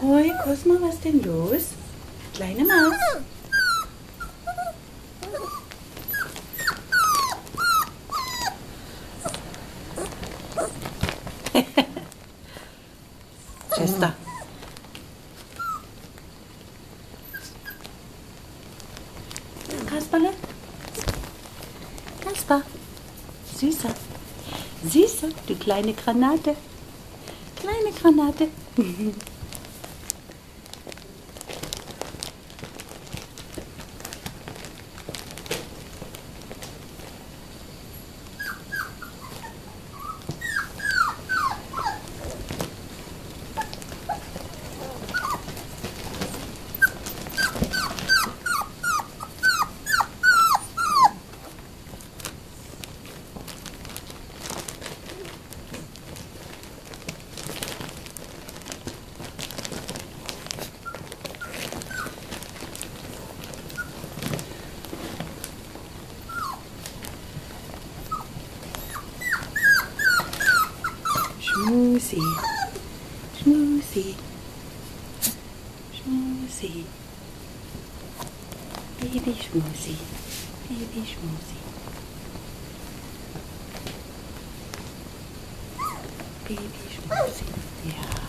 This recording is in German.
Hoi, Cosmo, was denn los? Kleine Maus. Chester. Kasperle? Kasper. Süßer. Süßer, du kleine Granate. Kleine Granate. Schmusi, Schmusi, Schmusi, Baby Schmusi, Baby Schmusi, Baby Schmusi, ja.